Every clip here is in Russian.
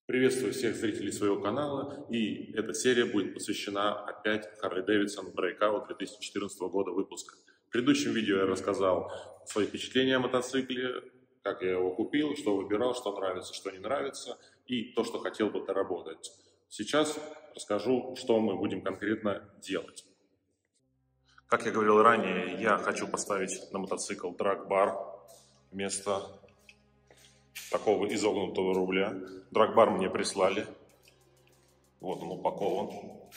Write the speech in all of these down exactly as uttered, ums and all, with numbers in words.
Приветствую всех зрителей своего канала, и эта серия будет посвящена опять Harley-Davidson Breakout две тысячи четырнадцатого года выпуска. В предыдущем видео я рассказал свои впечатления о мотоцикле, как я его купил, что выбирал, что нравится, что не нравится, и то, что хотел бы доработать. Сейчас расскажу, что мы будем конкретно делать. Как я говорил ранее, я хочу поставить на мотоцикл драг-бар вместо такого изогнутого руля. Драг-бар мне прислали. Вот он упакован.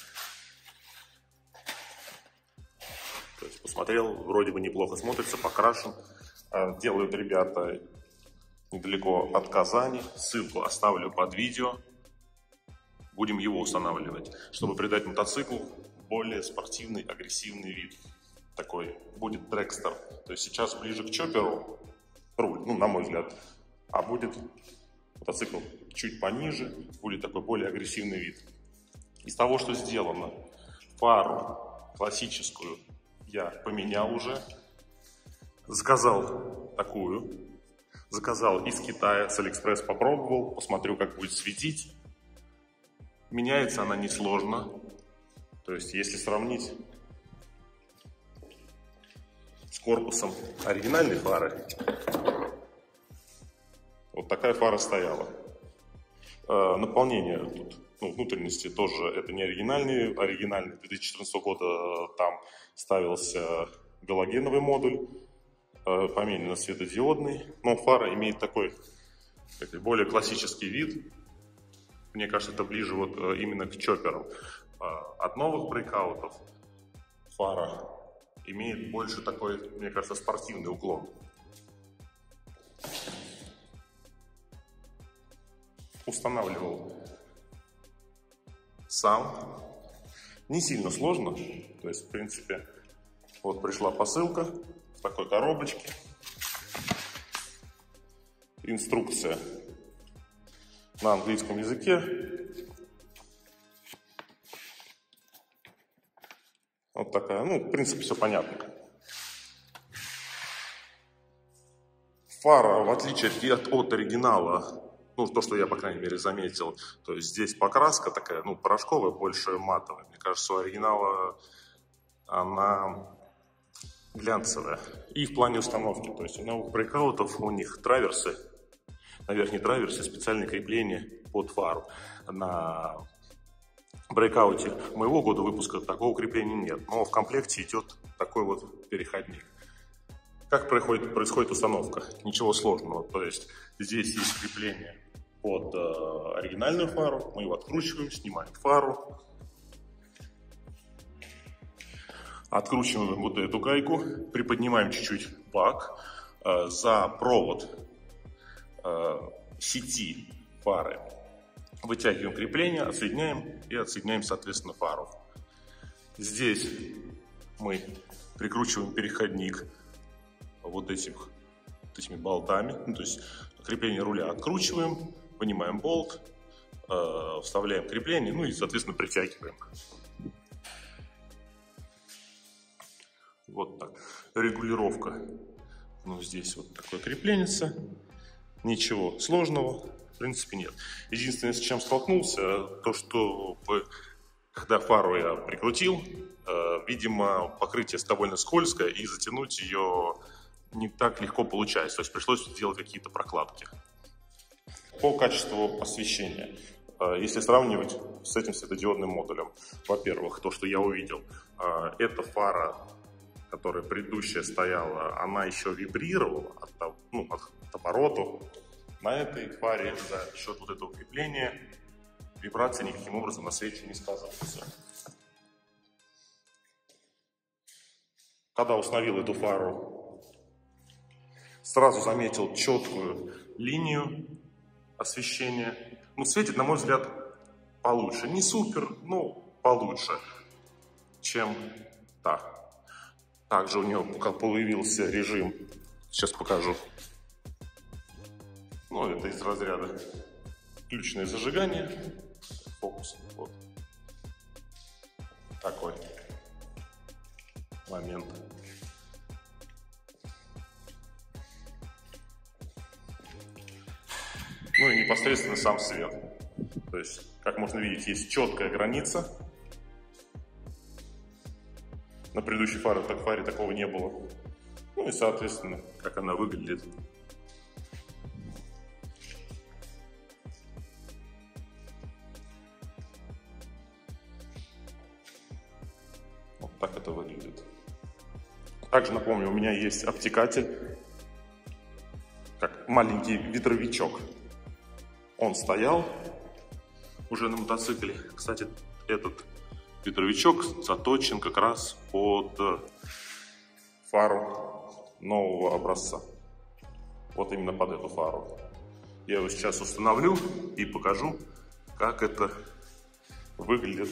То есть посмотрел, вроде бы неплохо смотрится, покрашен. Делают ребята недалеко от Казани. Ссылку оставлю под видео. Будем его устанавливать, чтобы придать мотоциклу более спортивный, агрессивный вид. Такой будет дрэгстер. То есть сейчас ближе к чопперу руль, ну, на мой взгляд. А будет мотоцикл чуть пониже, будет такой более агрессивный вид. Из того, что сделано, фару классическую я поменял уже. Заказал такую. Заказал из Китая, с Алиэкспресс попробовал, посмотрю, как будет светить. Меняется она несложно. То есть, если сравнить с корпусом оригинальной фары, вот такая фара стояла. Э, наполнение тут, ну, внутренности тоже это не оригинальный. Оригинальный две тысячи четырнадцатого года там ставился галогеновый модуль, э, поменяно светодиодный. Но фара имеет такой более классический вид. Мне кажется, это ближе вот э, именно к чопперам. Э, от новых брейкаутов фара имеет больше такой, мне кажется, спортивный уклон. Устанавливал сам. Не сильно сложно. То есть, в принципе, вот пришла посылка в такой коробочке. Инструкция на английском языке. Вот такая. Ну, в принципе, все понятно. Фара, в отличие от, от оригинала, ну, то, что я, по крайней мере, заметил, то есть здесь покраска такая, ну, порошковая, больше матовая. Мне кажется, у оригинала она глянцевая. И в плане установки, то есть у новых брейкаутов у них траверсы, на верхней траверсе специальные крепления под фару. На брейкауте моего года выпуска такого крепления нет, но в комплекте идет такой вот переходник. Как происходит, происходит установка? Ничего сложного, то есть здесь есть крепление под э, оригинальную фару, мы его откручиваем, снимаем фару, откручиваем вот эту гайку, приподнимаем чуть-чуть бак, э, за провод э, сети фары вытягиваем крепление, отсоединяем и отсоединяем, соответственно, фару. Здесь мы прикручиваем переходник вот, этих, вот этими болтами, ну, то есть крепление руля откручиваем, вынимаем болт, э, вставляем крепление, ну и, соответственно, притягиваем. Вот так. Регулировка. Ну, здесь вот такое крепление. Ничего сложного, в принципе, нет. Единственное, с чем столкнулся, то, что когда фару я прикрутил, э, видимо, покрытие довольно скользкое, и затянуть ее не так легко получается. То есть пришлось сделать какие-то прокладки. По качеству освещения. Если сравнивать с этим светодиодным модулем, во-первых, то, что я увидел, эта фара, которая предыдущая стояла, она еще вибрировала от, ну, от оборота. На этой фаре за счет вот этого крепления вибрации никаким образом на свете не сказываются. Когда установил эту фару, сразу заметил четкую линию освещения. Ну, светит, на мой взгляд, получше. Не супер, но получше, чем та. Также у него появился режим, сейчас покажу. Ну, это из разряда включенное зажигание. Фокус. Вот. Такой момент. Ну и непосредственно сам свет. То есть, как можно видеть, есть четкая граница. На предыдущей фаре, так, фаре такого не было. Ну и, соответственно, как она выглядит. Вот так это выглядит. Также напомню, у меня есть обтекатель, как маленький ветровичок. Он стоял уже на мотоцикле. Кстати, этот ветровичок заточен как раз под фару нового образца. Вот именно под эту фару. Я его сейчас установлю и покажу, как это выглядит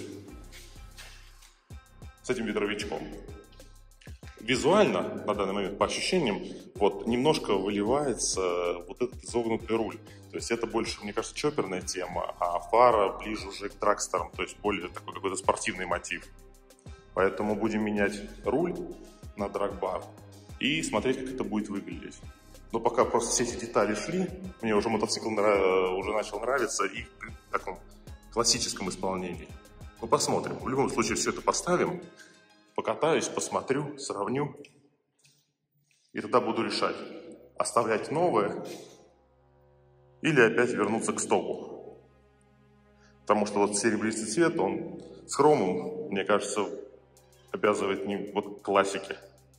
с этим ветровичком. Визуально, на данный момент, по ощущениям, вот немножко выливается вот этот изогнутый руль. То есть это больше, мне кажется, чопперная тема, а фара ближе уже к драгстерам, то есть более такой какой-то спортивный мотив. Поэтому будем менять руль на драгбар и смотреть, как это будет выглядеть. Но пока просто все эти детали шли, мне уже мотоцикл уже начал нравиться и в таком классическом исполнении. Ну, посмотрим. В любом случае все это поставим. Покатаюсь, посмотрю, сравню. И тогда буду решать, оставлять новое или опять вернуться к стопу. Потому что вот серебристый цвет, он с хромом, мне кажется, обязывает не вот к классике.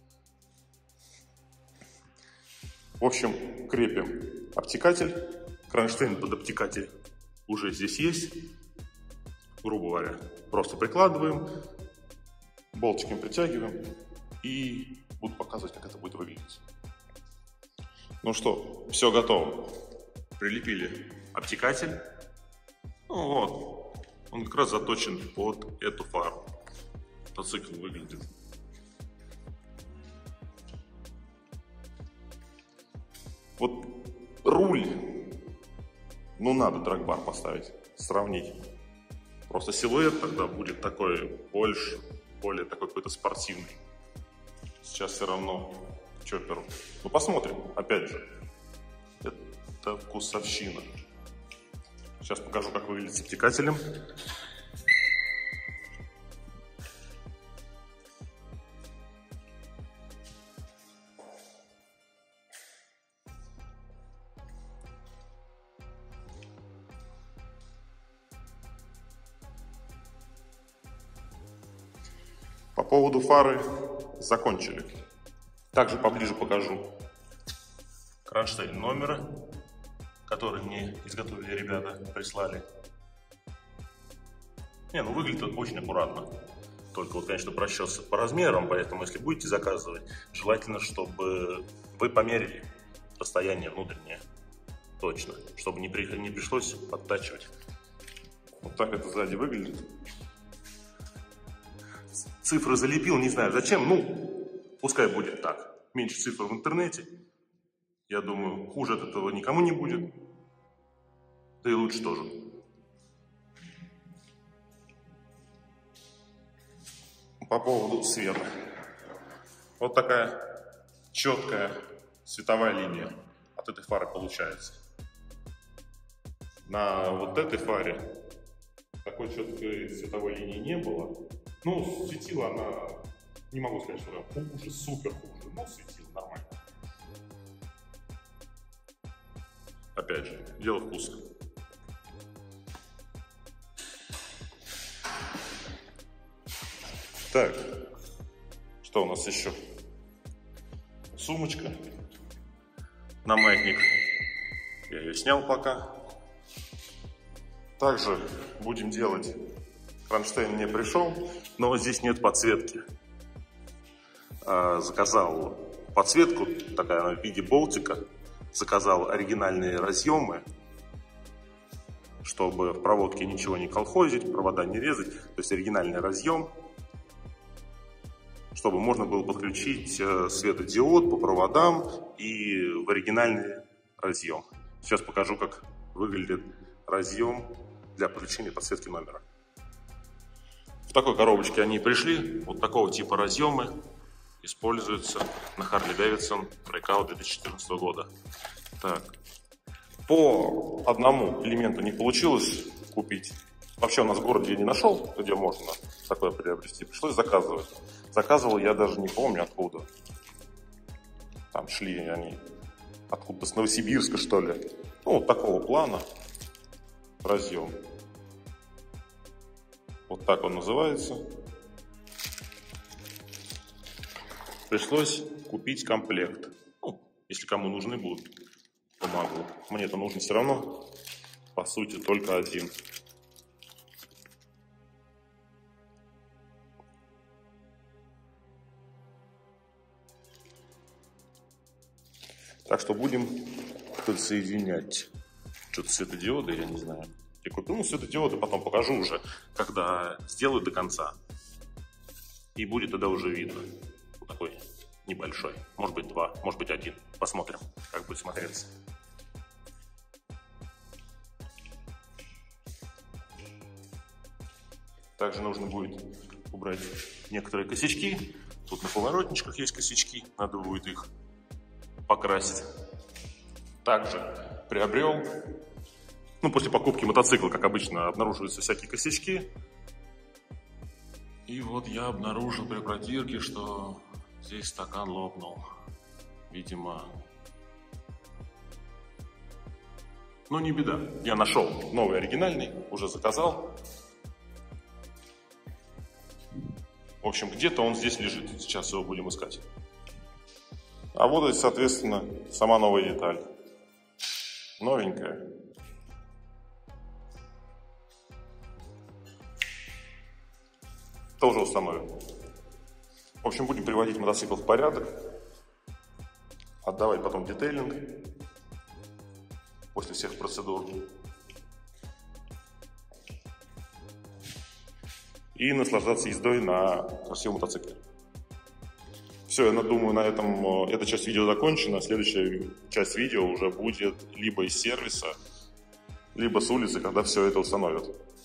В общем, крепим обтекатель. Кронштейн под обтекатель уже здесь есть. Грубо говоря, просто прикладываем. Болтиком притягиваем и буду показывать, как это будет выглядеть. Ну что, все готово. Прилепили обтекатель. Ну вот, он как раз заточен под эту фару. Мотоцикл выглядит. Вот руль, ну надо драгбар поставить, сравнить. Просто силуэт тогда будет такой больше. Более такой какой-то спортивный. Сейчас все равно чопперу. Ну, посмотрим. Опять же, это вкусовщина. Сейчас покажу, как выглядит с обтекателем. По поводу фары закончили. Также поближе покажу кронштейн номера, который мне изготовили ребята, прислали. Не, ну выглядит он очень аккуратно. Только вот, конечно, просчет по размерам, поэтому если будете заказывать, желательно, чтобы вы померили расстояние внутреннее. Точно, чтобы не, при... не пришлось подтачивать. Вот так это сзади выглядит. Цифры залепил, не знаю зачем, ну, пускай будет так. Меньше цифр в интернете. Я думаю, хуже от этого никому не будет. Да и лучше тоже. По поводу света. Вот такая четкая световая линия от этой фары получается. На вот этой фаре такой четкой световой линии не было. Ну, светила она, не могу сказать, что она хуже, супер хуже, но светила нормально. Опять же, дело вкуса. Так, что у нас еще? Сумочка на маятник. Я ее снял пока. Также будем делать... Кронштейн мне пришел, но здесь нет подсветки. Заказал подсветку, такая она в виде болтика. Заказал оригинальные разъемы, чтобы в проводке ничего не колхозить, провода не резать. То есть оригинальный разъем, чтобы можно было подключить светодиод по проводам и в оригинальный разъем. Сейчас покажу, как выглядит разъем для подключения подсветки номера. В такой коробочке они пришли. Вот такого типа разъемы используются на Harley Davidson Breakout две тысячи четырнадцатого года. Так. По одному элементу не получилось купить. Вообще у нас в городе я не нашел, где можно такое приобрести. Пришлось заказывать. Заказывал я даже не помню откуда. Там шли они откуда-то с Новосибирска, что ли. Ну, вот такого плана. Разъем. Вот так он называется. Пришлось купить комплект. Ну, если кому нужны будут, помогу. Мне это нужно все равно. По сути, только один. Так что будем подсоединять. Что-то светодиоды, я не знаю. Я купил, ну, светодиоды потом покажу уже, когда сделаю до конца. И будет тогда уже видно. Вот такой небольшой. Может быть два, может быть один. Посмотрим, как будет смотреться. Также нужно будет убрать некоторые косячки. Тут на поворотничках есть косячки, надо будет их покрасить. Также приобрел, ну, после покупки мотоцикла, как обычно, обнаруживаются всякие косячки. И вот я обнаружил при протирке, что здесь стакан лопнул. Видимо. Ну, не беда. Я нашел новый оригинальный, уже заказал. В общем, где-то он здесь лежит. Сейчас его будем искать. А вот, соответственно, сама новая деталь. Новенькая. Тоже установим. В общем, будем приводить мотоцикл в порядок. Отдавать потом детейлинг. После всех процедур. И наслаждаться ездой на красивом мотоцикле. Все, я думаю, на этом эта часть видео закончена. Следующая часть видео уже будет либо из сервиса, либо с улицы, когда все это установят.